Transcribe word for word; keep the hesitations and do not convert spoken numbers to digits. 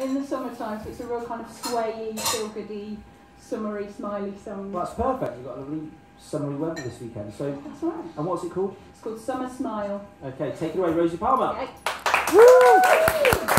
in the summertime, so it's a real kind of swayy, feel-goody, summery, smiley song. Well, that's perfect. You've got a lovely summery weather this weekend. So, that's right. And what's it called? It's called Summer Smile. Okay, take it away, Rosie Palmer. Okay. Woo!